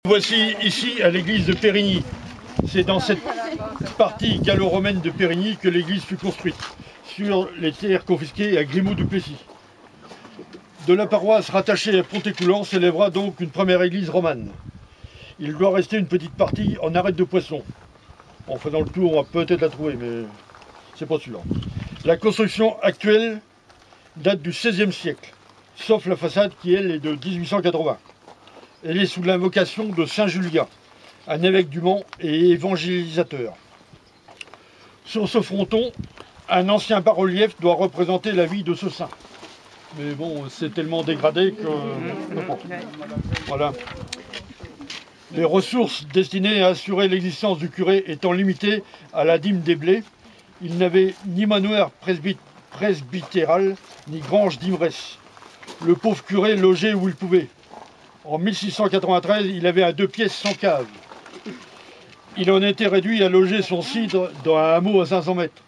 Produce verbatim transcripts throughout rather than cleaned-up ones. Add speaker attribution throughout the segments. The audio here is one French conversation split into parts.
Speaker 1: Voici ici à l'église de Périgny. C'est dans cette partie gallo-romaine de Périgny que l'église fut construite, sur les terres confisquées à Grimaud-du-Plessis. De la paroisse rattachée à Pontécoulant s'élèvera donc une première église romane. Il doit rester une petite partie en arête de poisson. En faisant le tour, on va peut-être la trouver, mais c'est pas sûr. La construction actuelle date du seizième siècle, sauf la façade qui, elle, est de mille huit cent quatre-vingts. Elle est sous l'invocation de Saint Julien, un évêque du Mans et évangélisateur. Sur ce fronton, un ancien bas-relief doit représenter la vie de ce saint. Mais bon, c'est tellement dégradé que... Voilà. Les ressources destinées à assurer l'existence du curé étant limitées à la dîme des blés, il n'avait ni manoir presbyt presbytéral, ni grange d'ivresse. Le pauvre curé logeait où il pouvait. En mille six cent quatre-vingt-treize, il avait un deux pièces sans cave. Il en était réduit à loger son cidre dans un hameau à cinq cents mètres.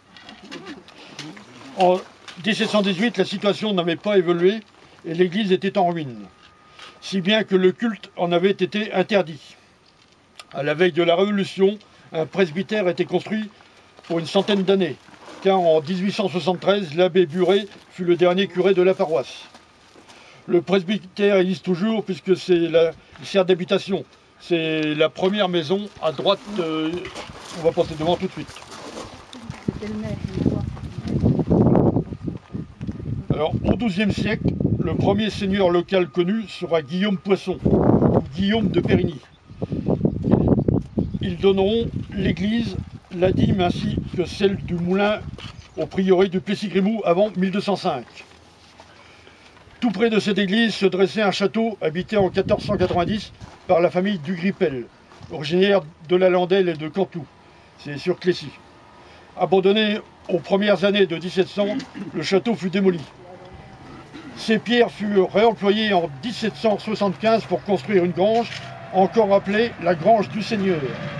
Speaker 1: En mille sept cent dix-huit, la situation n'avait pas évolué et l'église était en ruine, si bien que le culte en avait été interdit. À la veille de la Révolution, un presbytère était construit pour une centaine d'années, car en mille huit cent soixante-treize, l'abbé Buret fut le dernier curé de la paroisse. Le presbytère existe toujours puisque c'est la il sert d'habitation. C'est la première maison à droite, euh, on va passer devant tout de suite. Alors, au douzième siècle, le premier seigneur local connu sera Guillaume Poisson, ou Guillaume de Périgny. Ils donneront l'église, la dîme ainsi que celle du moulin au prieuré du Plessis-Grimaud avant mille deux cent cinq. Tout près de cette église se dressait un château habité en mille quatre cent quatre-vingt-dix par la famille Dugripel, originaire de la Landelle et de Cantoux, c'est sur Clécy. Abandonné aux premières années de mille sept cents, le château fut démoli. Ces pierres furent réemployées en mille sept cent soixante-quinze pour construire une grange, encore appelée la grange du Seigneur.